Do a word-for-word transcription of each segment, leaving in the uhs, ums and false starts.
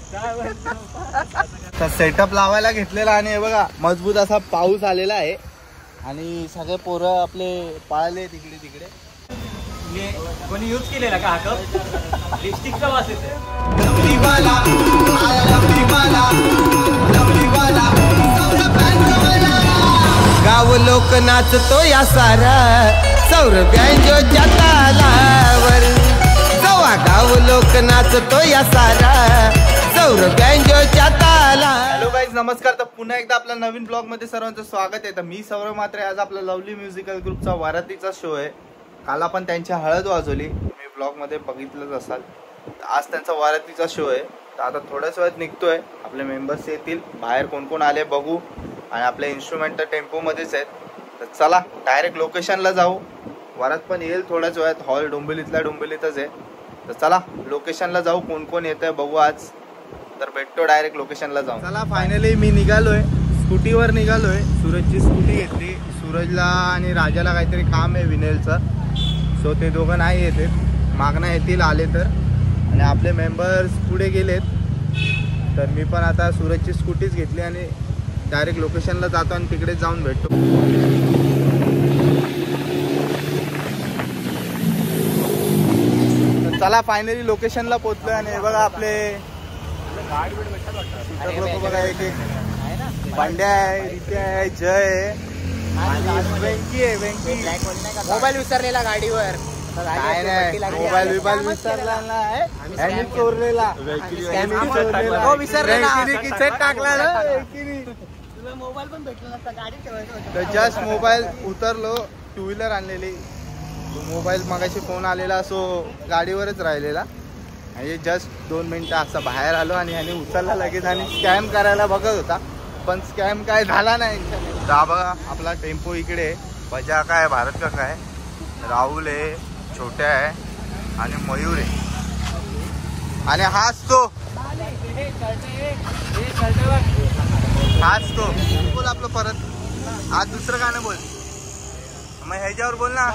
Setup लावायला घेतलेला आणि हे बघा मजबूत असा पाऊस आलेला आहे आणि सगळे पोरं आपले पाळले तिकडे तिकडे. कोणी यूज केलेला का हा कप? लिपस्टिकचा वास येते. गाव लोक नाचतो या सारा सौरभ्यांजोच्या तालावर. जवा गाव लोक नाचतो या सारा सौरभ्यांजोच्या ताला. हॅलो गाईज, नमस्कार. तर पुन्हा एकदा आपल्या नवीन ब्लॉग मध्ये सर्वांचं स्वागत आहे. तर मी सौरभ म्हात्रे. आज आपला लवली म्युझिकल ग्रुपचा वरातीचा शो आहे. काल आपण त्यांची हळद वाजवली, तुम्ही ब्लॉग मध्ये बघितलंच असाल. आज त्यांचा वरातीचा शो आहे. तर आता थोड्याच वेळात निघतोय, आपले मेंबर्स येतील, बाहेर कोण कोण आले बघू. आणि आपले इन्स्ट्रुमेंट तर टेम्पोमध्येच आहेत. तर चला डायरेक्ट लोकेशनला जाऊ. वरात पण येईल थोड्याच वेळात. हॉल डोंबिवलीतल्या डोंबिवलीतच आहे. तर चला लोकेशनला जाऊ, कोण कोण येत आहे बघू आज. तर भेटतो डायरेक्ट लोकेशनला जाऊ. चला फायनली मी निघालोय, स्कूटीवर निघालोय. सूरजची स्कूटी घेतली. सूरजला आणि राजाला काहीतरी काम आहे विनेलचं, सो ते दोघं नाही येते. मागणं येतील आले तर. आणि आपले मेंबर्स पुढे गेलेत. तर मी पण आता सूरजची स्कूटीच घेतली आणि डायरेक्ट लोकेशनला जातो आणि तिकडे जाऊन भेटतो. तर चला फायनली लोकेशनला पोहोचलोय. आणि हे बघा आपले लोक बघा, एक एक पांड्या आहे, रित्या आहे, जय आहे आणि वेंकी आहे. वेंकी मोबाईल विसरलेला गाडीवर. काय नाही, मोबाईल बिबाईल विसरला नाही, ह्यानी चोरलेला खिचत टाकला ना वेंकीनी. मोबाईल पण भेटला नसता, गाडी ठेवायचं. तर जस्ट मोबाईल उतरलो, टू व्हीलर आणलेली. मोबाईल मगाशी फोन आलेला, सो गाडीवरच राहिलेला. आणि जस्ट दोन मिनिटं असं बाहेर आलो आणि ह्याने उचलला लगेच आणि स्कॅम करायला बघत होता, पण स्कॅम काय झाला नाही. तर बघा आपला टेम्पो इकडे. बजा काय, भारत का काय, राहुल आहे, छोट्या आहे आणि मयूर आहे. आणि हाच तो हाच तो बोल आपलं परत. आज दुसरं गाणं बोल, मग ह्याच्यावर बोल ना.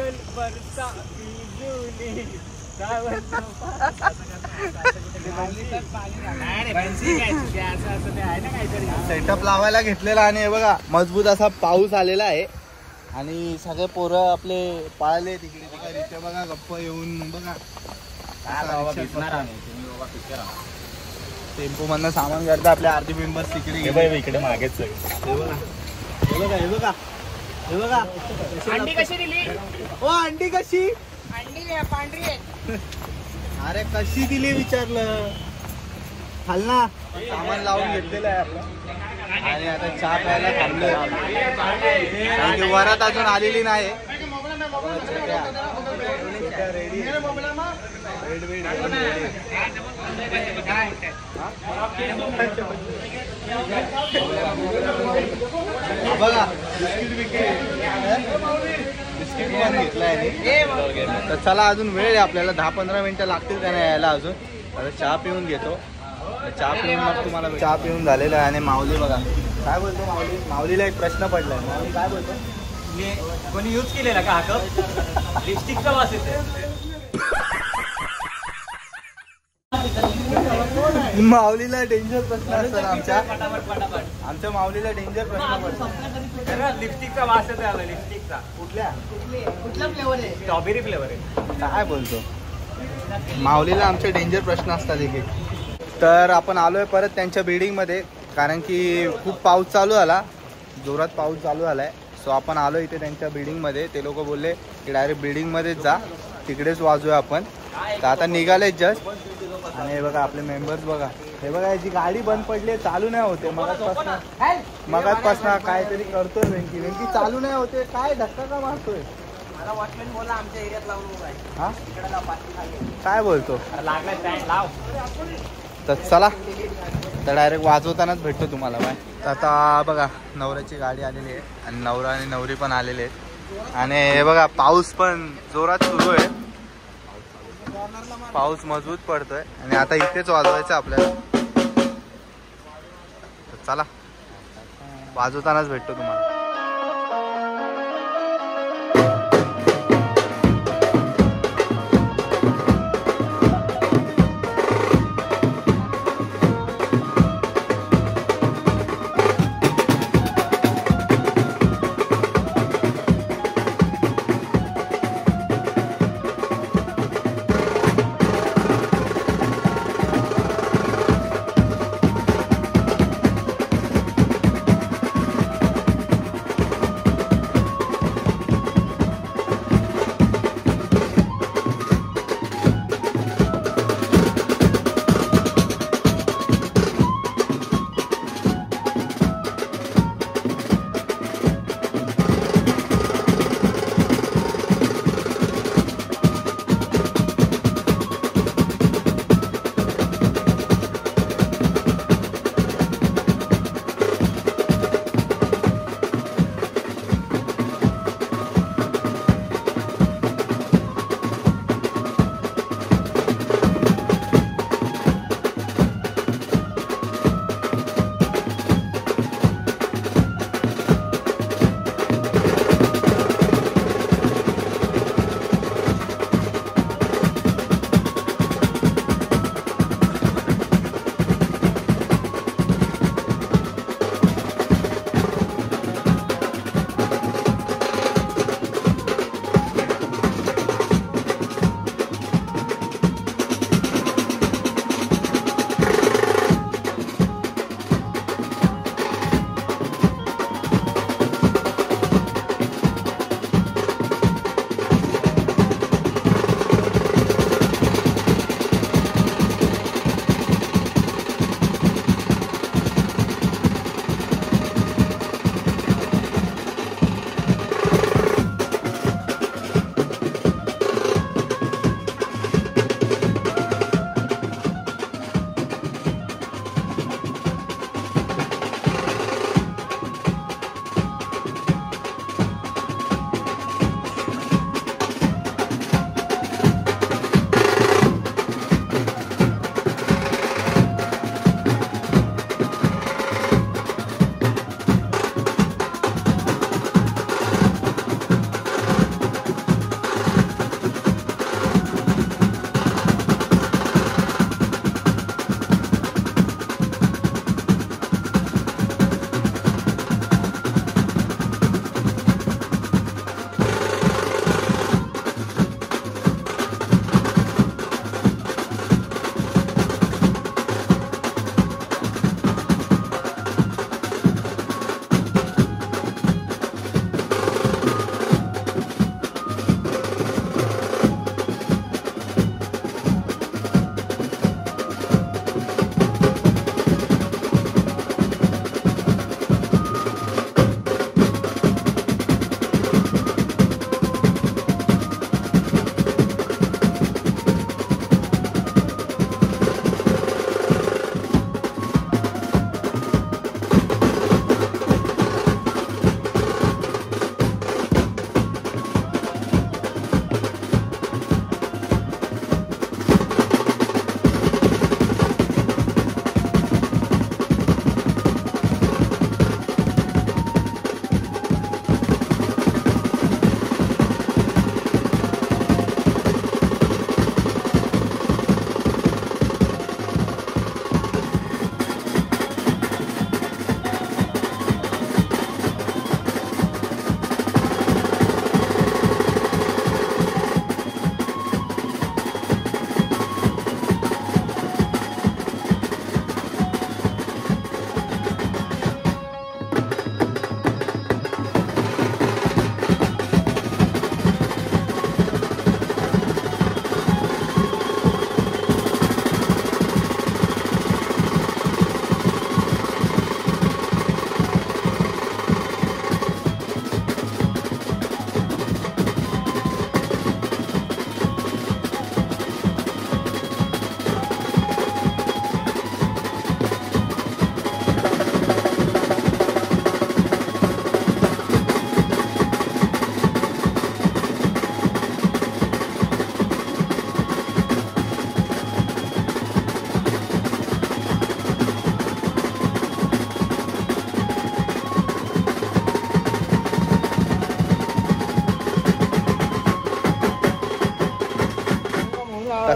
सेटअप लावायला घेतलेला आणि हे बघा मजबूत असा पाऊस आलेला आहे आणि सगळे पोरं आपले पाळले तिकडे तिकडे. इथे बघा गप्प येऊन बघा. टेम्पो मधनं सामान करता आपले आरती मेंबर्स तिकडे इकडे मागेच. हे बघा हे बघा हे बघा. अंडी कशी दिली? ओ अंडी कशी? अंडी पांढरी आहे. अरे कशी दिली विचारलं. खाल ना. सामान लावून घेतलेलं आहे आपलं. आणि आता चहा प्यायला थांबलोय कारण की वरात अजून आलेली नाही. बघा बिस्किट बिस्किट बिस्किट पण घेतलाय. तर चला अजून वेळ आहे आपल्याला, दहा पंधरा मिनिटं लागतील त्याने यायला अजून. आता चहा पिऊन घेतो. चहा पिऊन मग तुम्हाला चहा पिऊन झालेला आहे. आणि माऊली बघा काय बोलतो. माऊली माऊलीला एक प्रश्न पडलाय. माऊली काय बोलतो? कोणी यूज केलेला का हा कप? लिपस्टिकचा वास येते. माऊलीला डेंजर प्रश्न असतात आमच्या आमच्या माऊलीला डेंजर प्रश्न पडतो. लिपस्टिकचा वास येते आला. लिपस्टिकचा कुठल्या कुठला फ्लेवर आहे? स्ट्रॉबेरी फ्लेवर आहे. काय बोलतो? माऊलीला आमचे डेंजर प्रश्न असतात एक एक. तर आपण आलोय परत त्यांच्या बिल्डिंगमध्ये कारण की खूप पाऊस चालू झाला, जोरात पाऊस चालू झालाय. सो आपण आलो इथे त्यांच्या बिल्डिंगमध्ये. ते लोक बोलले की डायरेक्ट बिल्डिंगमध्येच जा, तिकडेच वाजूया आपण. तर आता निघाले जस्ट. आणि हे बघा आपले मेंबर्स बघा. हे बघा याची गाडी बंद पडली, चालू नाही होते. मगाचपासून मगाचपासून काहीतरी करतोय वेंकी. वेंकी चालू नाही होते, काय धक्का का मारतोय? वॉचमॅन बोला आमच्या एरियात लावून. हा काय बोलतो? लागला स्टँड लाव. तर चला तर डायरेक्ट वाजवतानाच भेटतो तुम्हाला. बाय. तर आता बघा नवऱ्याची गाडी आलेली आहे आणि नवरा आणि नवरी पण आलेले आहेत. आणि हे बघा पाऊस पण जोरात सुरू आहे. पाऊस मजबूत पडतोय आणि आता इथेच वाजवायचं आपल्याला. तर चला वाजवतानाच भेटतो तुम्हाला.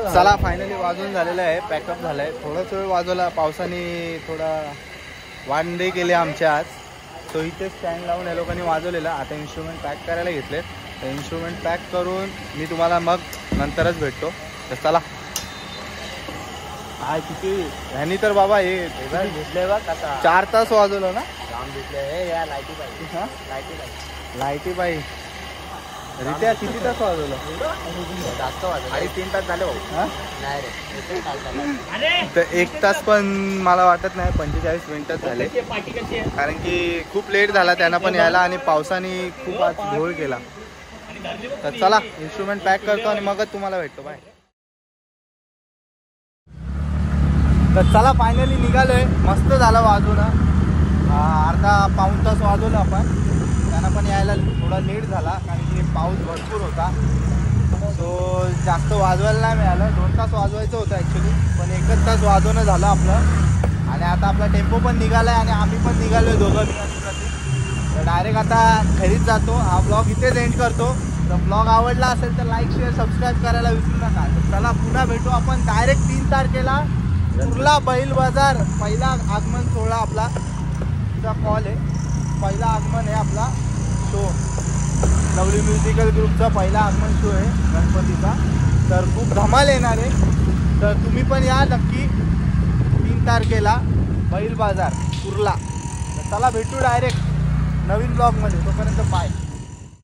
चला फायनली वाजवून झालेलं आहे, पॅकअप झालं आहे. थोडाच वेळ वाजवला, पावसाने थोडा वांदे केले आमच्या आज. सो इथे स्टँड लावून या लोकांनी वाजवलेला. आता इन्स्ट्रुमेंट पॅक करायला घेतलेत. तर इन्स्ट्रुमेंट पॅक करून मी तुम्हाला मग नंतरच भेटतो. तर चला. हा किती ह्यानी तर बाबा हे घेतलंय बघ आता चार तास वाजवलं ना. काम घेतलंय या लाईटी पाहिजे. हा लाईटी पाहिजे लाईटी बाई रित्या किती तास वाजवलं? जास्त वाजलं आणि तीन तास झाले भाऊ. हा नाही रे एक तास झाला. तर एक तास पण मला वाटत नाही, पंचेचाळीस मिनिटच झाले. पार्टी कशी आहे? कारण की खूप लेट झाला त्यांना पण यायला आणि पावसाने खूप आज घोळ केला. तर चला इन्स्ट्रुमेंट पॅक करतो आणि मगच तुम्हाला भेटतो. बाय. तर चला फायनली निघालोय. मस्त झालं वाजवणं. अर्धा पाऊण तास वाजवलं आपण. त्यांना पण यायला थोडा लेट झाला कारण की पाऊस भरपूर होता. सो जास्त वाजवायला नाही मिळालं. दोन तास वाजवायचं होतं ॲक्च्युली, पण एकच तास वाजवणं झालं आपलं. आणि आता आपला टेम्पो पण निघाला आहे आणि आम्ही पण निघालो आहे दोघं मिळून. तर डायरेक्ट आता घरीच जातो. हा ब्लॉग इथेच एंड करतो. तर ब्लॉग आवडला असेल तर लाईक शेअर सबस्क्राईब करायला विसरू नका. तर चला पुन्हा भेटू आपण डायरेक्ट तीन तारखेला कुर्ला बैल बाजार पहिला आगमन सोहळा आपला चा कॉल आहे. पहिला आगमन आहे आपला शो. लवली म्युझिकल ग्रुपचा पहिला आगमन शो आहे गणपतीचा. तर खूप धमाल येणार आहे. तर तुम्ही पण या नक्की तीन तारखेला बैल बाजार कुर्ला. तर चला भेटू डायरेक्ट नवीन ब्लॉगमध्ये. तोपर्यंत बाय.